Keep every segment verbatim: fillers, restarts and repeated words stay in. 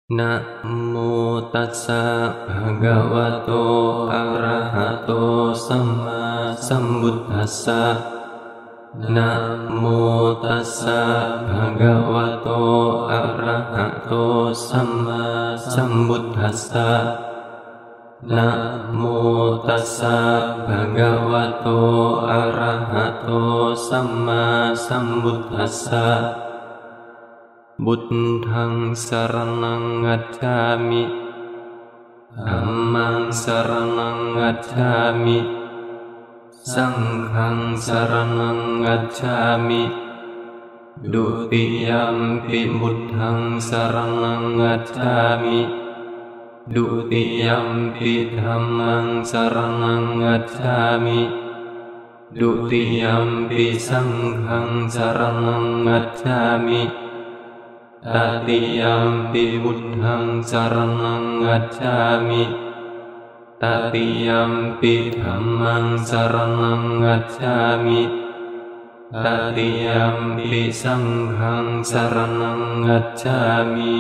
นะโมตัสสะภะคะวะโตอะระหะโตสัมมาสัมพุทธัสสะนะโมตัสสะภะคะวะโตอะระหะโตสัมมาสัมพุทธัสสะนะโมตัสสะภะคะวะโตอะระหะโตสัมมาสัมพุทธัสสะบุตทังสรณังคัจฉามิธัมมังสรณังคัจฉามิสังฆังสรณังคัจฉามิดุติยัมปิบุตทังสรณังคัจฉามิดุติยัมปิธัมมังสรณังคัจฉามิดุติยัมปิสังฆังสรณังคัจฉามิตติยัมปิพุทธังสรณังคัจฉามิตติยัมปิธัมมังสรณังคัจฉามิตติยัมปิสังฆังสรณังคัจฉามิ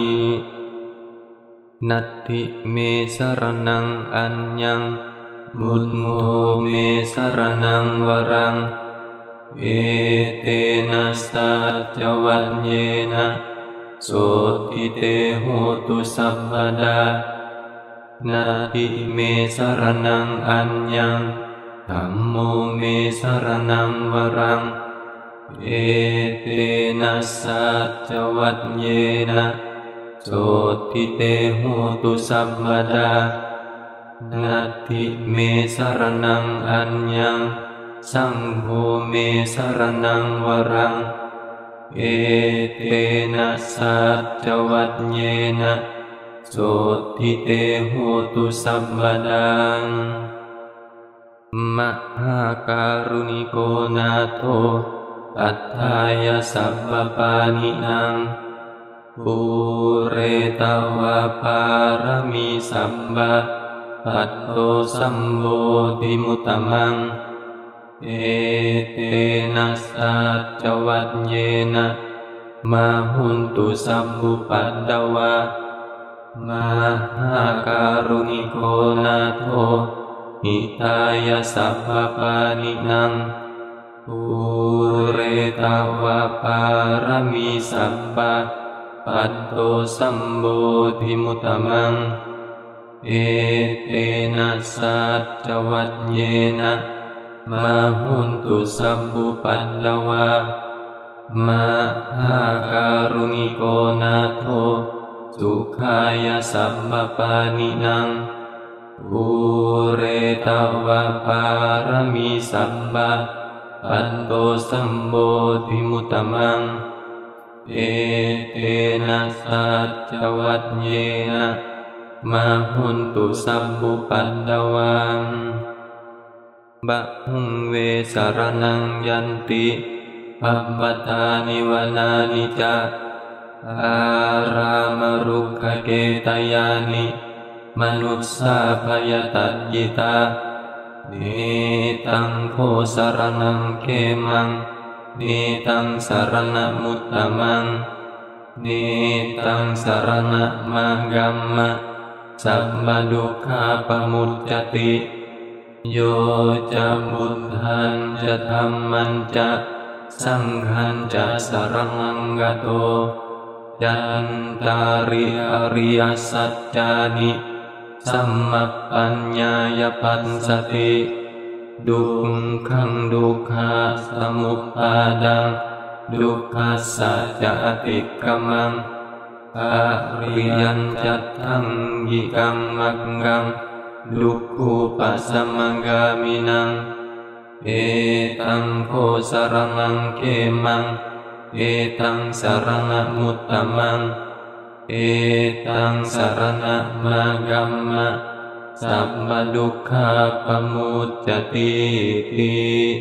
นัตถิเมสรณังอัญญังมุตโมเมสรณังวรังเอเตนะสัจจวัญเยนะโสติเตโหตุสัพพดานาทิเมสรณังอัญญังธัมโมเมสรณังวรังเอเตนะสัจจวัญเยนะโสติเตโหตุสัพพดานาทิเมสรณังอัญญังสังโฆเมสรณังวรังเอเตนะสัจจวัญเยนะโสติเตโหตุสัพพดังมหาการุณิโกนาโถอัฏฐายสัพพปานินังปุเรตวะปารมีสัมปะปัตโตสัมโพธิมุตตมังเอเตนะสัจจวัญเยนะมาหุนตุสัพพุปัตตวะมหาการุณิโกนาโถหิตายาสัพพปานินังปุเรตวะปารมีสัพพะปัตโตสัมโพธิมุตตมังเอเตนะสัจจวัญเยนะมาหุนตุสัพพุปัตตวะมหาการุณิโกนาโถสุขายาสัพพปานินังปุเรตวะปารมีสัพพะปัตโตสัมโพธิมุตตมังเอเตนะสัจจวัญเยนะมาหุนตุสัพพุปัตตวะบะหุงเวสรณังยันติปัปปตานิวานานิจาอารามรุขเกตยานิมนุสสาภยตัจญิตาเนตังโฆสรณังเขมังเนตังสรณมุตตมังเนตังสรณมากัมมะสัพพดุขาปมุจจติโยจะบุตทันจะธรรมันจะสังฆันจะสรณังกโตยันตาริอริยสัจจานิสัมมปัญญายปัสสติดุขังดุขาสมุปปาดังดุขัสสะจะติกัมมังอริยัญจัตถังยิกัมมังกังดุขุปัสสมกามินังเอตังโฆสรณังเขมังเอตังสรณมุตตมังเอตังสรณมากัมมะสัพพดุขาปมุจจติติ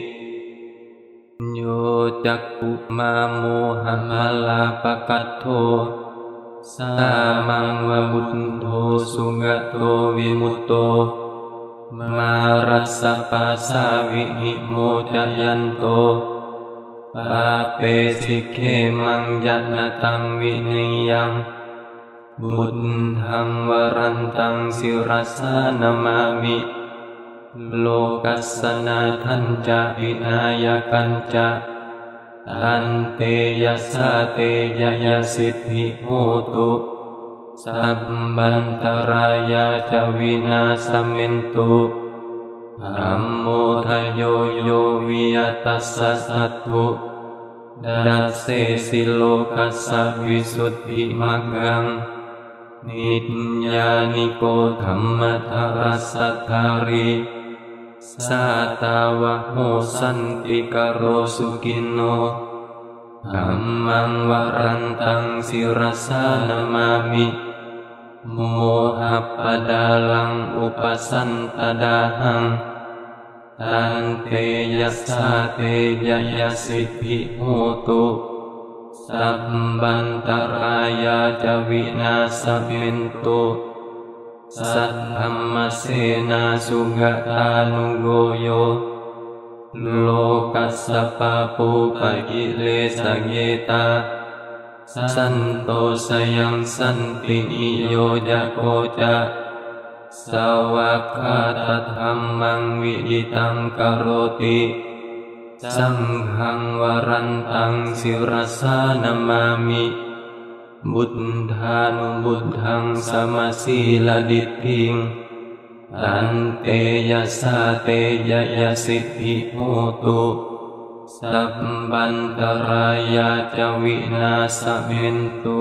โยจักขุมาโมหะมลาปกัตโธสามังวะบุตโธสุงโตวิมุตโตมารัสสะปัสสาวินิโมจยันโตปาเปสิเขมังยันตังวินิยังบุตทังวรันตังสิรสานามามิโลกัสสนาทันจะวินายกันจะตันเตยัสสะเตยยสิทธิโหตุสัพพันตรายาจะวินาสมินตุธัมโมทโยโยวิยตัสสะสัตถุดัสเสสิโลกัสสะวิสุทธิมักขังนิจญานิโกธัมมทรัสสัทธาริสาตาวะโหสันติกโรสุกินโนธัมมังวรันตังสิรสานามามิโมหัปปดาลังอุปสันตดาหังตันเตยัสสะเตยยสิทธิโหตุสัพพันตรายาจะวินาสมินตุสัทธัมมเสนาสุขตานุโกโยโลกัสสปะปุปะกิเลสเกตาสันโตสยังสันตินิโยจะโกจะสาวกาตธัมมังวิดิตังกโรติสังฆังวรันตังสิรสานามามิบุตธานุบุตทังสมาสีลดิตถิงตันเตยัสสะเตยยสิทธิโหตุสัพพันตรายาจะวินาสมินตุ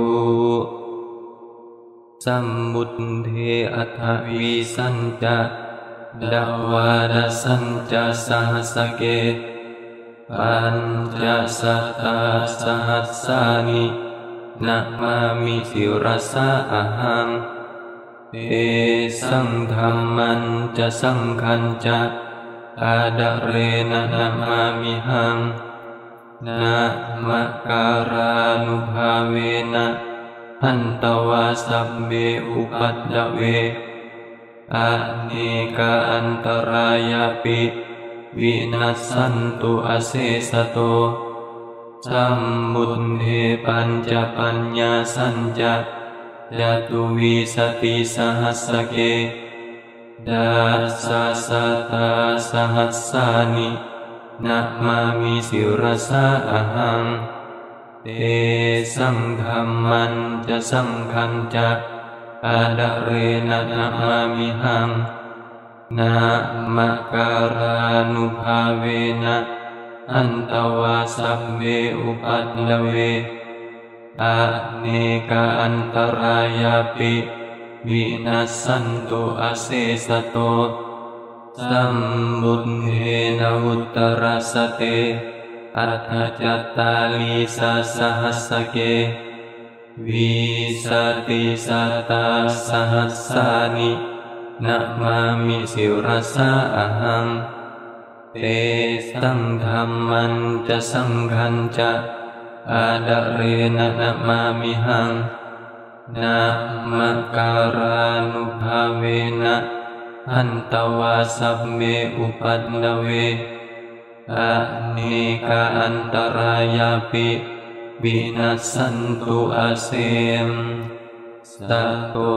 สัมมุตเทอัฏฐวิสัญจะดาวาดสัญจะสหัสเกปัญจสัตตาสหัสสานินะมามิสิรสาอะหังเตสังธัมมันจะสังขันจะอาดะเรนะนะมามิหังนะมะการานุภาเวนะหันตวาสัพเบอุปัฏฐเวอะเนกะอันตรายาปิวินัสสันตุอเสสโตสัมมุตเทปัญจปัญญาสัญจะจตุวิสติสหัสสเกดัสสะสัตตาสหัสสานินะมามิสิรสาอะหังเตสังธัมมันจะสังขันจะอาดะเรนะนะมามิหังนะมะการานุภาเวนะอันตวาสัพเบอุปัฏฐเวอะเนกะอันตรายาปิวินัสสันตุอเสสโตสัมบุตเทนะอุตตรัสเตอัฏฐจัตตาลีสาสหัสสเกวิสติสัตตาสหัสสานินะมามิสิรสาอะหังเตสังธัมมันจะสังขันจะอาดะเรนะนะมามิหังนะมะการานุภาเวนะหันตวาสัพเมอุปัฏฐเวอะเนกะอันตรายาปิวินัสสันตุอเสมสะโต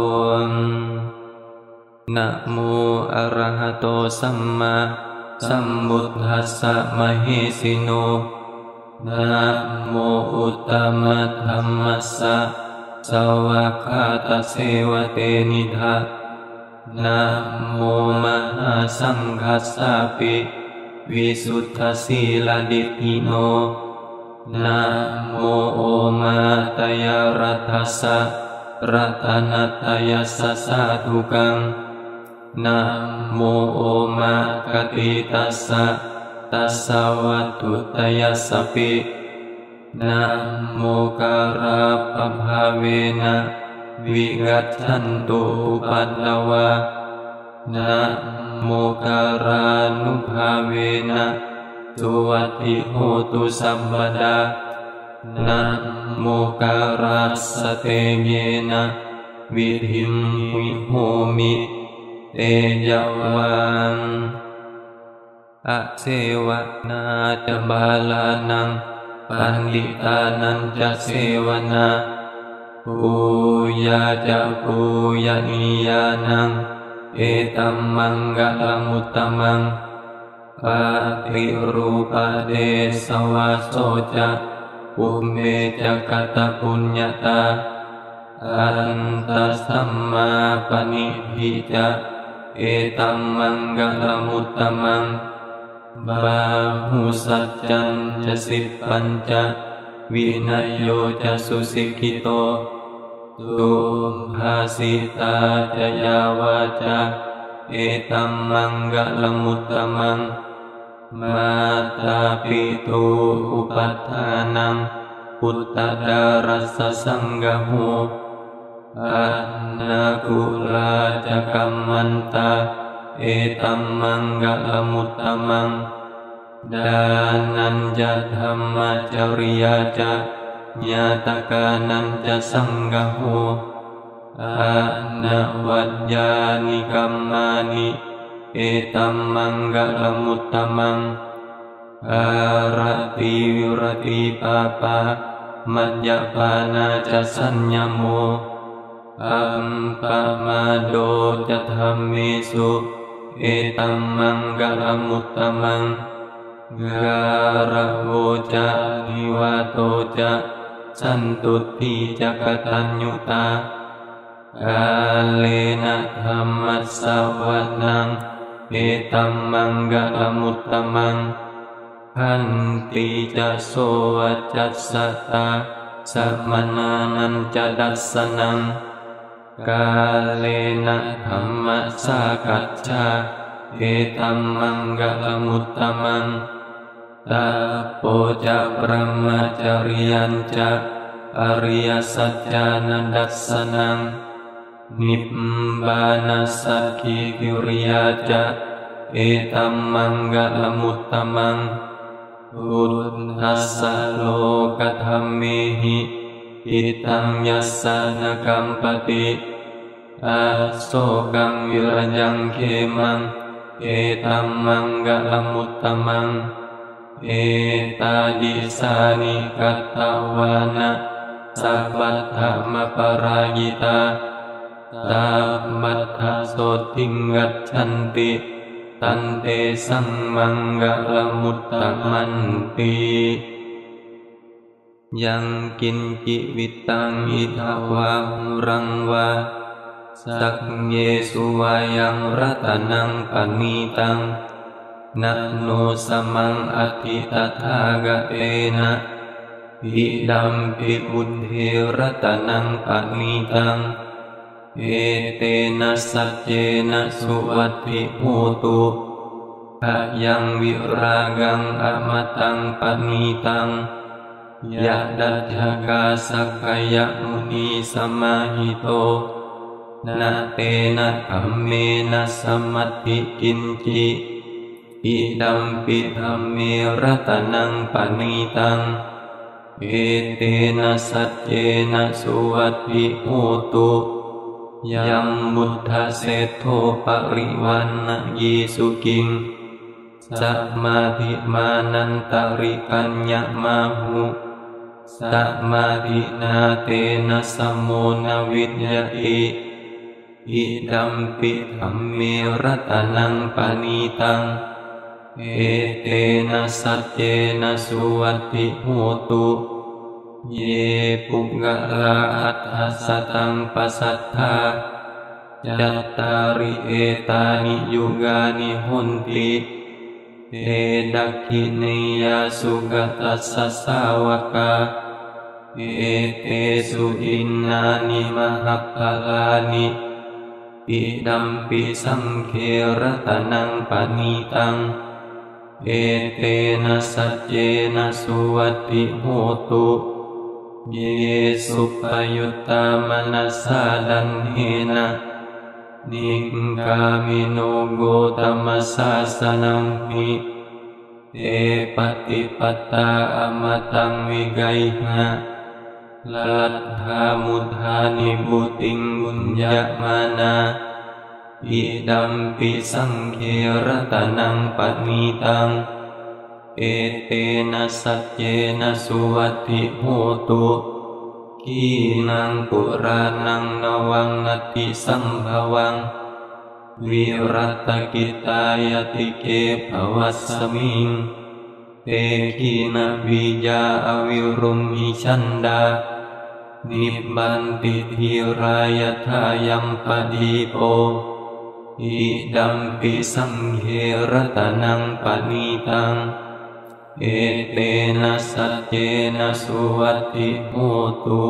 นะโมอะระหะโตสัมมาสัมพุทธัสสะมะหิสิโนนะโมอุตตมะธัมมัสสะสาวกาตเสวะเตนิทะนะโมมหาสังฆัสสะปิวิสุทธสีลดิทิโนนะโมโอมาตยรัตถัสสะรัตนัตยัสสะสาธุกังนะโมโอมากติตัสสะตัสสะวัตถุตยัสสะปินะโมการาปภาเวนะวิกัจฉันตุอุปัฏฐวานะโมการานุภาเวนะสุวัตถิโหตุสัมปดานะโมการาสเตเยนะวิธิมวิโหมิเตยวังอะเสวนาจะบาลานังปันดิตานันจะเสวนาปูยาจะปูยานิยานังเอตัมมังกะละมุตตมังปฏิรูปเดสวะโสจะปุเมจะกตปุญญาตาอันตัสสัมมาปณิทิจะเอตัมมังกะละมุตตมังบาหุสัจจัญจะสิบปัญจวินัยโยจะสุสิกขิโตตุมภาสิตาจะยาวาจาเอตัมมังกะละมุตตมังมาตาปิตุอุปัฏฐานังพุทธดารัสสะสังฆโหอานาคุลาจะกัมมันตาเอตัมมังกะละมุตตมังดานันจะธรรมจริยาจะญาตกานันจะสังฆโหอานาวัจญานิกัมมานิเอตัมมังกะละมุตตมังอารติวิรติปาปามัจจปานาจะสัญญโมอัมปะมาโดจะธัมเมสุเอตัมมังกะละมุตตมังการะโวจะนิวาโตจะสันตุติจะกตัญญูตากาเลนะธัมมัสสวนังเอตัมมังกะละมุตตมังขันติจะโสวัจจัสสตาสัมมนานันจะดัสสนังกาเลนะธัมมัสสะกัจฉาเอตัมมังกะละมุตตมังตาโปจะปรมจริยัญจะอริยสัจจานันดัสสนังนิพพานัสสัคขิกิริยาจะเอตัมมังกะละมุตตมังพุทธัสสะโลกธัมเมหิอิตังยัสสะนะกัมปติอาโศกังวิรยังเขมังเอตัมมังกะละมุตตมังเอตาดิสานิกัตตวานะสัพพัทธมปรายิตาตามัทธโสติงัจฉันติตันเตสังมังกะละมุตตมันติยังกินจิวิตังอิทาวาหุรังวาสักเยสุวายังรัตนังปณิตังนะโนสมังอธิตถากะเตนะอิดัมปิบุตเทรัตนังปณิตังเอเตนะสัจเจนะสุวัตถิโหตุขยังวิรากังอมตังปณิตังยะดัจจกาสักขยมุนีสมาหิโตนะเตนะคัมเมนะสัมมัตถิกินจิอิดัมปิธัมเมรัตนังปณิตังเอเตนะสัจเจนะสุวัตถิโหตุยัมบุทธเสทโธปริวันนะยีสุกิงสัมมาธิมานันตริกัญญมาหุสัมมาธินาเตนะสัมโมนะวิทยาอิอิดัมปิธัมเมรัตนังปณิตังเอเตนะสัจเจนะสุวัตถิโหตุเยปุกะลาอัตถสัตังปัสสัทธาจัตตาริเอตานิยุกานิหนติเตดักขิเนยสุกตัสสะสาวกาเอเตสุอินนานิมหัพพลานิอิดัมปิสังเขรัตนังปณิตังเอเตนะสัจเจนะสุวัตถิโหตุเยสุปยุตตามนัสสาดันเฮนะนิกามิโนโกตมัสสาสนังหิเตปฏิปัตตาอมตังวิกัยหะลัทธามุทานิบุติงบุญญามานาอิดัมปิสังเขรัตนังปณิตังเอเตนะสัจเจนะสุวัตถิโหตุ เกขีนังปุรานังนวังนติสัมภวังวิรัตกิตายติเกภวัสสมิงเตขีนาวิยาอวิรุมหิชันดานิบบันติธีรายทายัมปดีโปอิดัมปิสังเขรตนังปณิตังเอเตนะสัจเจนะสุวัตติโหตุ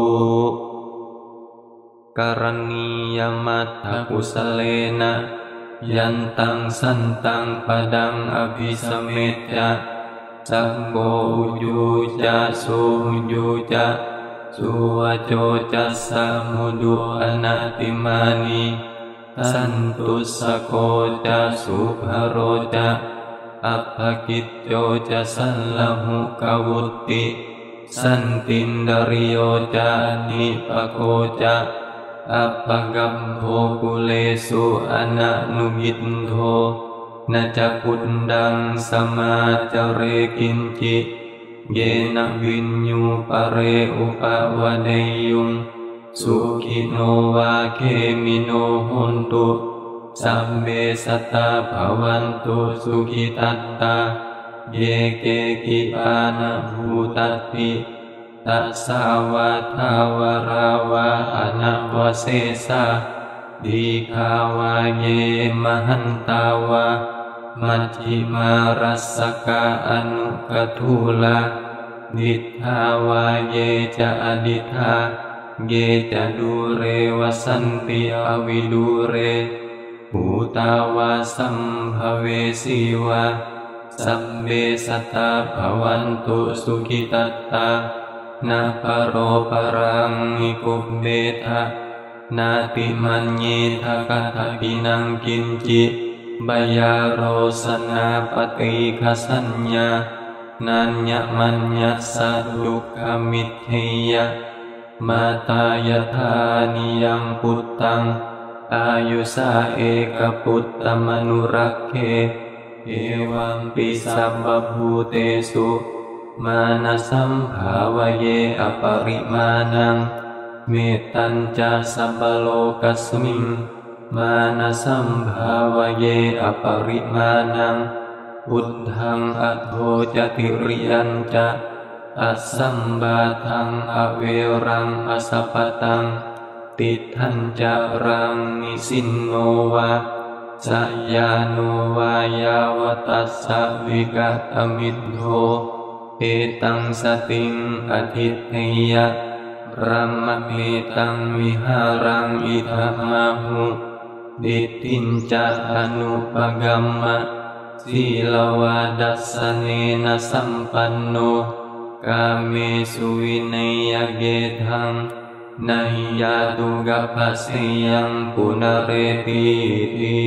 การณียมัตถกุสเลนะยันตังสันตังปดังอภิสเมตจะสังโฆอุจูจะสุจูจะสุวโจจะสะมุดุอนาติมานิสันตุสโกจะสุภโรจะอัปภกิจโจจะสัลลหุกวุตติสันตินดริโยจะนิปโกจะอัปปกัมโภกุเลสุอนะนุกินโทนะจักขุนดังสมาจเรกินจิเยนะวิญญูปะเรอุปวะเนยุงสุขิโนวาเคมิโนหนตุสัมเบสัตตาภวันตุสุขิตัตตาเยเกกิปานะภูตัตติตัสสาวะทาวราวะอนัวเสสะดีขาวะเยมหันตาวะมัจฉิมารัสสกะอนุกทุลานิทธาวะเยจะอดิธาเยจะดูเรวสันติอวิดูเรภูตาวาสัมภเวสีวะสัมเบสัตตาภวันตุสุขิตัตตานาปโรปรังนิกุเบทะนาติมันเยทะกัตถินังกินจิบายาโรสนาปฏิฆสัญญานัญญมัญญัสสะดุขมิทธิยะมาตายธานิยังพุตตังอายุสาเอกพุตตมนุรักเขเอวัมปิสัพพภูเตสุมานะสัมภาวะเยอปริมาณังเมตตัญจะสัพพโลกัสมิงมานะสัมภาวะเยอปริมาณังอุทธังอโทจติริยัญจะอัสสัมบาทังอเวรังอสัพพตังติทัญจารังนิสินโนวะสัยยาโนวายาวตัสสะวิกตมิตโทเอตังสติงอทิเทยะรัมมะเมตังวิหารังอิทัมมาหุดิทินจะอนุปกัมมะสีลวาดัสสเนนะสัมปันโนกาเมสุวินัยเกทังนาหิยาตุกัปปะเสยังปุณเรติติ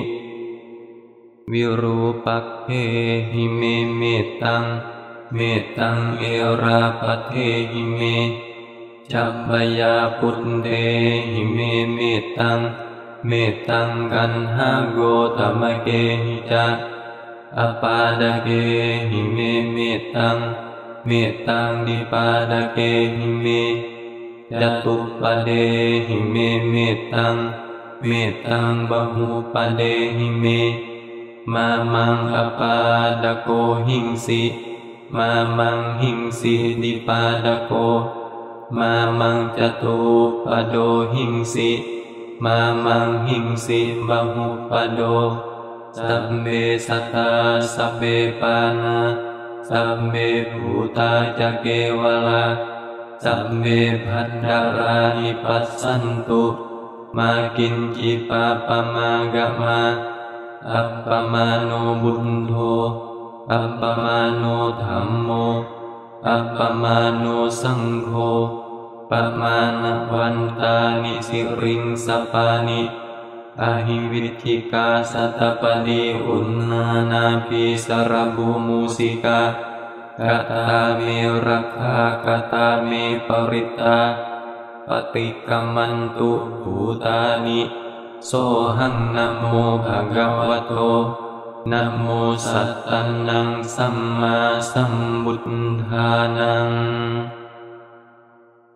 วิรูปักเขหิเมเมตังเมตังเอราปะเทหิเมจัปปยาปุตเตหิเมเมตังเมตังกันหาโกตมะเกหิจะอปาดะเกหิเมเมตังเมตังดิปาดะเกหิเมจตุปะเดหิเมเมตังเมตังบหุปะเดหิเมมามังอปาดะโกหิงสิมามังหิงสิดิปาดะโกมามังจตุปะโดหิงสิมามังหิงสิบหุปะโดสัมเบสัตตาสัพเบปานาสัมเบภูตาจะเกวลาสัมเบพันดารานิปัสสันตุมากินจิปาปมากะมาอัปปมาโนบุญโธอัปปมาโนธัมโมอัปปมาโนสังโฆปมาณวันตานิสิริงสปานิอหิวิธิกาสัตปดีอุณนานาภิสรบุมุสิกากตาเมรักขากตาเมปริตาปฏิกัมมันตุภูตานิโสหังนะโมภะคะวะโตนะโมสัตตันนังสัมมาสัมพุทธานัง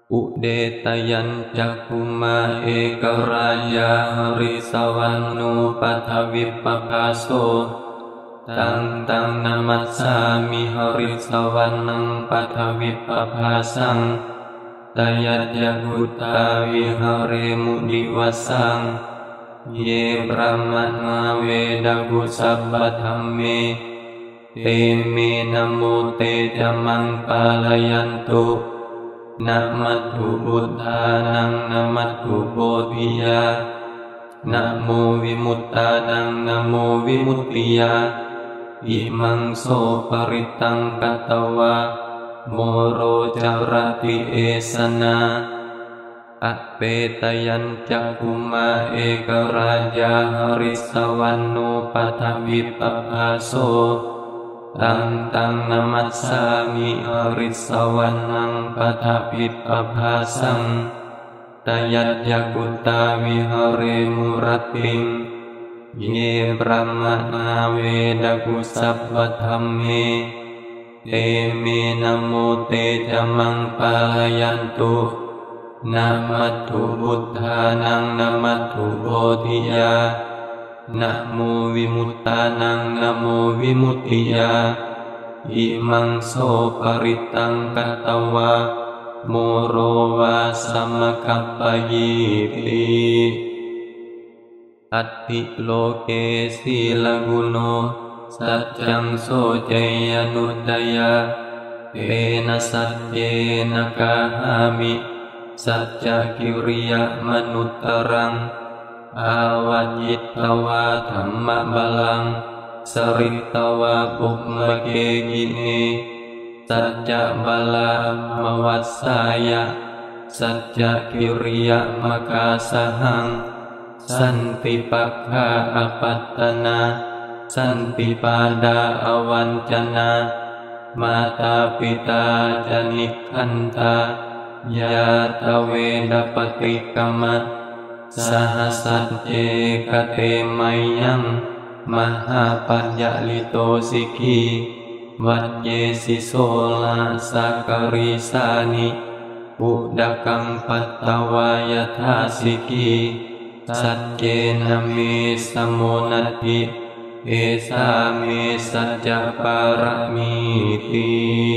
อุเดตยัญจักขุมาเอกราชาหริสวรรณูปัทวิปปาโสตังตังนามัสสามิหริสวรรณังปัทวิปปภาสังตยัจจกุตตาวิหาเรมุดิวัสสังเยปรมัตนาเวดกุสัพพธัมเมเตเมนะโมเตจมังปาลยันตุนะมัตถุบุทธานังนะมัตถุโพธิยานะโมวิมุตตานังนะโมวิมุตติยาอิมังโสปริตังกัตตวะโมโรจารติเอสนาอเปตยัญจักขุมาเอกราชาหริสวรรณูปัทวิปปภาโสตังตังนามัสสามิหริสวรรณังปัทวิปปภาสังตยัจจกุตตาวิหาเรมุรติงเยปรมัตนาเวดกุสัพพธัมเมเตเมนะโมเตจมังปาลยันตุนะมัตถุบุทธานังนะมัตถุโพธิยานะโมวิมุตตานังนะโมวิมุตติยาอิมังโสปริตังกัตตวะโมโรวาสัมมคัปปะยิติอัตติโลเกสีลกุโนสัจจังโสเจยนุตยาเตนะสัจเจนะกาหามิสัจจกิริยมนุตตรังอาวัจยิตตวาธัมมบาลังสริตตวาปุมมะเกกิเนสัจจะบาลามวัสสายะสัจจะกิริยมกาสหังสันติปัคคาอปัตตนาสันติปาดาอวัญจนามาตาปิตาจนิคันตายาตเวดปฏิกรรมสหสัจเจกเตมัยยังมหาปัญญลิโตสิกีวัจเยสิโสลาสักริสานิอุดกังปัตตวายทาสิกีสัจเจนะเมสโมนัตถิเอสาเมสัจจปารมีติ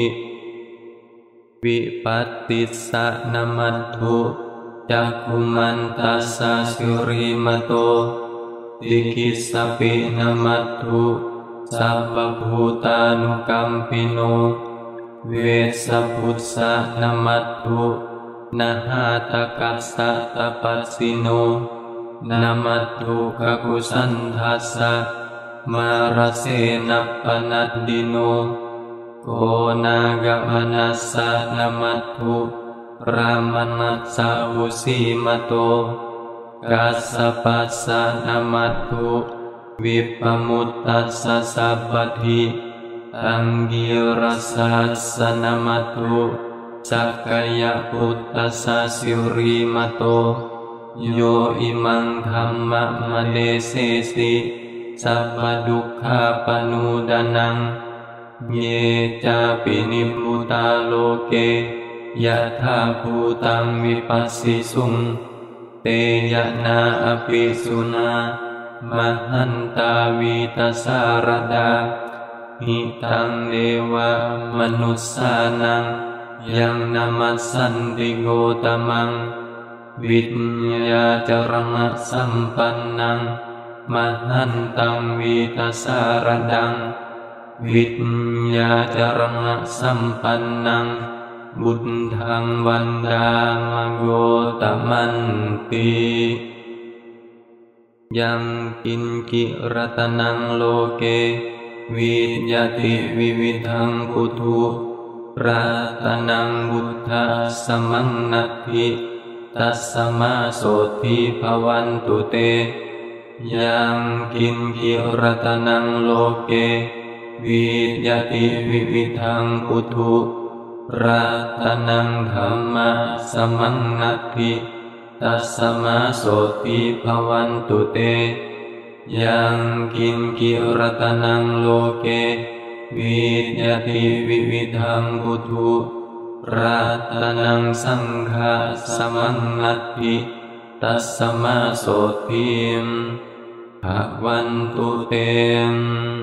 วิปัสสิสะนะมัตถุจักขุมันตัสสะสุริมโตติคิสสปินะมัตถุสัพพภูตานุกัมปิโนเวสสพุสสะนะมัตถุนะหาตกัสสะตปัสสิโนนะมัตถุกกุสันทัสสะมารเสนัปปนัดดิโนโกนากมนัสสะนะมัตถุรามนัสสะวุสีมโตกัสสปัสสะนะมัตถุวิปมุตตัสสะสัพพทิตังกิรัสสะสะนะมัตถุสักกายพุตตัสสะสิริมโตโยอิมังธัมมะมะเดเสสิสัพพดุขาปนูดานังเยจาปินิพพุตาโลเกยะถาภูตังวิปัสสิสุงเตยะนาอภิสุนามหันตาวิตัสสารดาหิตังเดวะมนุสสานังยังนามัสสันติโกตมังวิญญาจรณะสัมปันนังมหันตังวิตัสสารดังวิญญาจรณะสัมปันนังบุตทังวันดามโกตมันติยังกินกิรตนังโลเกวิญาติวิวิธังพุทุรัตนังบุทธาสมังนัตถิตัสสมาโสทิภวันตุเตยังกินกิรตนังโลเกวิญาติวิวิธังพุทุรัตนังธัมมาสมังนัตถิตัสสมาโสทิภวันตุเตยังกินกิรตนังโลเกวิญาติวิวิธังพุทุรัตนังสังฆะสมังนัตถิตัสสมาโสทิมภวันตุเตม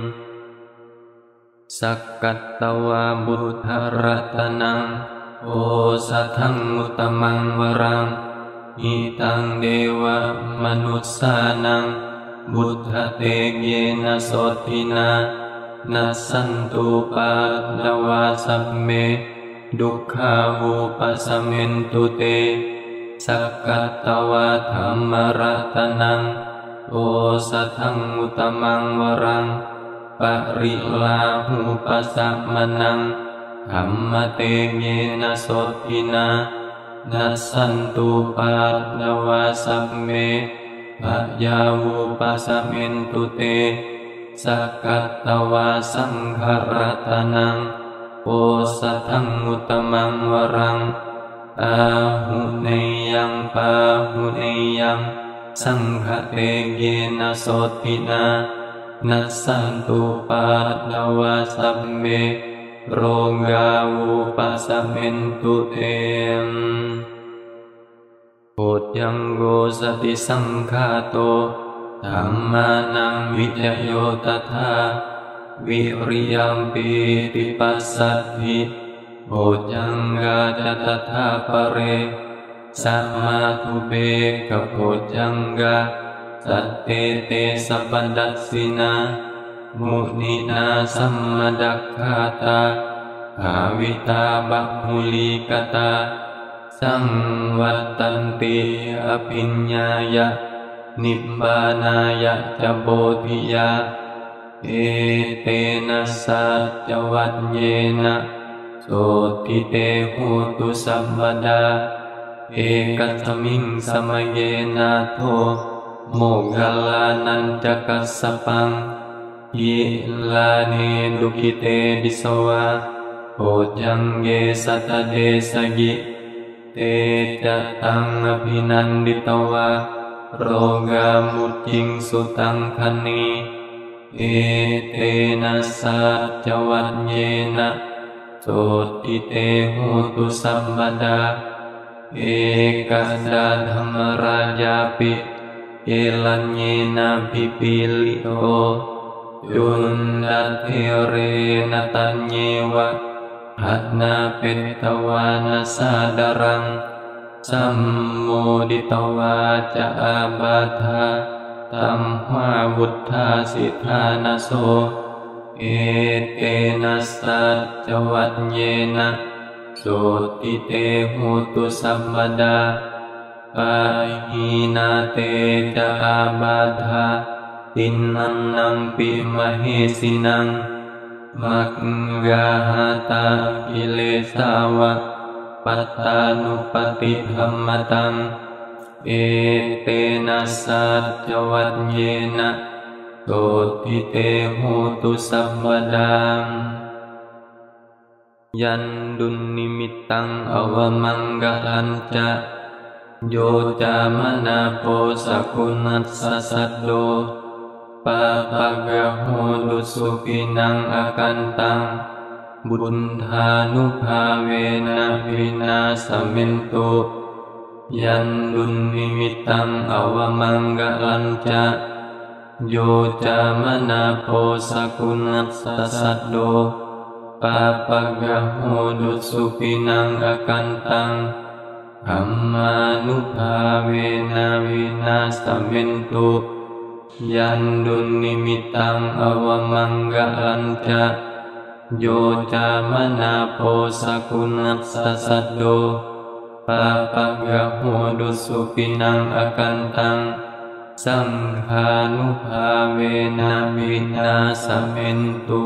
สักกัตตวาบุทธรัตนังโอสัทธังอุตตมังวรังอิตังเดวะมนุสสานังบุทธเตเยนะโสทินานัสสันตุปัตตวาสัพเมดุขขาวุปัสสมินตุเตสักกัตตวาธัมมรัตนังโอสัทธังอุตตมังวรังปริลาหุปัสสมนังธัมมเตเยนะโสทินานัสสันตุปัตตวาสัพเมภยาวุปัสสมินตุเตสักกัตตวาสังฆรัตนังโอสัทธังอุตตมังวรังอาหุเนยังปาหุเนยังสังฆเตเยนะโสทินานัสสันตุปัตตวาสัพเมโรกาวุปัสสมินตุเตมโพชญังโกสติสังฆาโตธัมมานังวิจโยตถาวิริยัมปิติปัสสัทธิโพชญังกาจตถาปะเรสัมมาทุเบกโพชญังกาสัตเตเตสัพพดัสสินามุนินาสัมมดักขาตาภาวิตาบัพมุลีกตาสังวัตตันติอภิญญายะนิพพานายะจะโพธิยาเอเตนะสัจวัตเยนะโสติเตหูตุสัพพดาเอกัสมิงสมเยนะโทโมกขลานันจักกัสสปังยิลาเนดุขิเตดิสวะโพชญังเกสัตเดสกิเตจะตังอภินันดิตวะโรกามุจิงสุตังคณีเอเตนะสัจวัตเยนะโสติเตหูตุสัพพดาเอกดาธัมมราญาปิเอลัญเยนะปิปิลิโอยุนดัตเทเรนะตัญเยวะหัตนาเปตวานาสาดารังสัมโมดิตวาจะอาบาธาตัมหาวุฒาสิทธานาโสเอเตนะสัจวัตเยนะโสติเตหูตุสัพพดาปาหินาเตจะอาบาธาตินันนังปิมเหสินังมักกาหาตากิเลสาวะปัตตานุปติธัมมตังเอเตนะสัจวัตเยนะโสติเตหูตุสัพพดายันดุลนิมิตตังอวมังกลันจะโยจามนาโพสกุนัสสัสโดปะปะกะโหดุสุปินังอากันตังบุญธานุภาเวนะวินาสมินตุยันดุลนิมิตตังอวมังกลันจะโยจามนาโพสกุนัสสัสโดปะปะกะโหดุสุปินังอากันตังธัมมานุภาเวนะวินาสมินตุยันดุลนิมิตตังอวมังกลันจะโยจามนาโพสกุนัสสัสโดปะปะกะโหดุสุปินังอากันตังสังฆานุภาเวนะวินาสมินตุ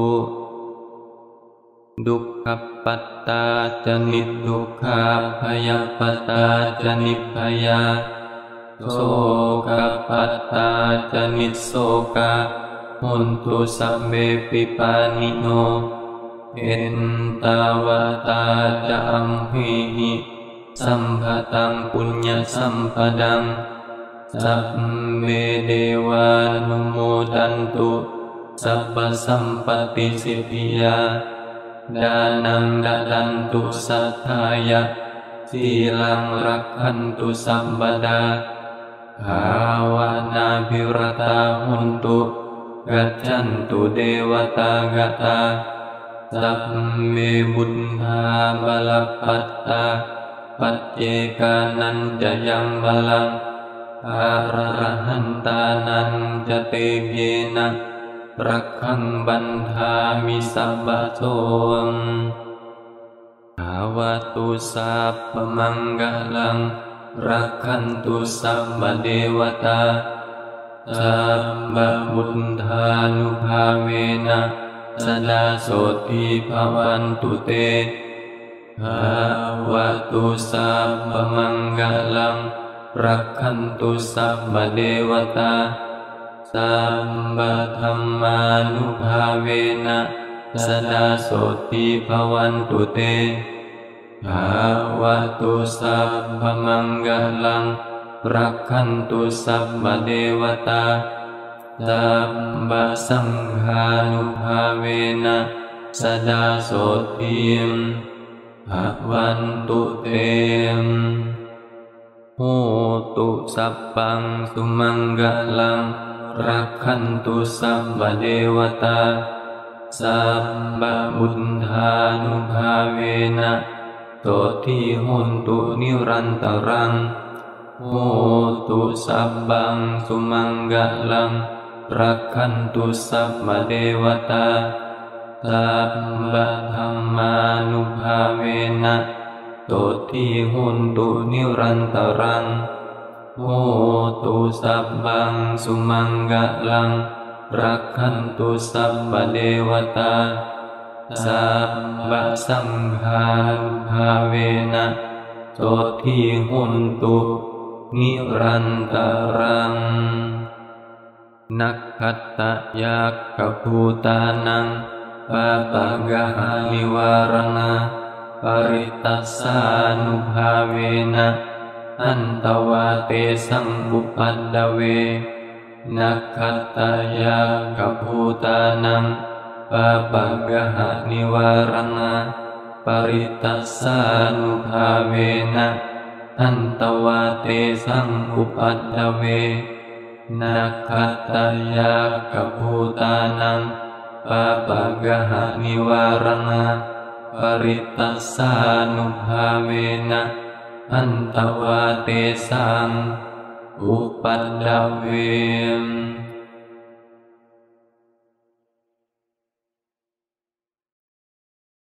ดุขขัปปัตตาจนิทุกขาพยาปตตาจนิพพยาโสกปัตตาจนิโสกาหนตุสัพเบปิปานิโนเอ เอนตาวตาจะอัมหิหิสัมภตังปุญญสัมปดังสัพเมเดวานุโมดันตุสัพพสัมปติสิทธิยาดานังดาดันตุสัทธายะสีลังรักขันตุสัมปดาภาวนาภิรตาหุนตุกัจจันตุเดวตากตาสัพเมบุญธาบาลปัตตาปัจเจกานันจะยังบาลังอาระหันตานันจะเตเยนะรักขังบันทามิสัพพะโสภาวตุสัพพมังกลังรักขันตุสัพพเดวตาสัพพบุตธานุภาเวนะสดาโสติภวันตุเตภาวตุสัพพมังกลังรักขันตุสัพพเดวตาสัพพธัมมานุภาเวนะสดาโสติภวันตุเตภาวตุสัพพมังกลังรักขันตุสัพพเดวตาสัพพสังฆานุภาเวนะสดาโสติภวันตุเตโหตุสัพพังสุมังกลังรักขันตุสัพพเดวตาสัพพบุตธานุภาเวนะโสติโหนตุนิรันตรังโหตุสัพพังสุมังกลังรักขันตุสัพพเดวตาสัพพธัมมานุภาเวนะโสติโหนตุนิรันตรังโหตุสัพพังสุมังกลังรักขันตุสัพพเดวตาสัพพสังฆานุภาเวนะโสติโหนตุนิรันตรังนักขัตตยากขภูตานังปาปะกะหานิวารณาปริตัสสานุภาเวนะอันตวาเตสังอุปัฏฐเวนักขัตตยากขภูตานังปาปะกะหานิวารณาปริตัสสานุภาเวนะอันตวาเตสังอุปัฏฐเวนักขัตตยากขภูตานังปาปะกะหานิวารณาปริตัสสานุภาเวนะอันตวาเตสังอุปัฏฐเว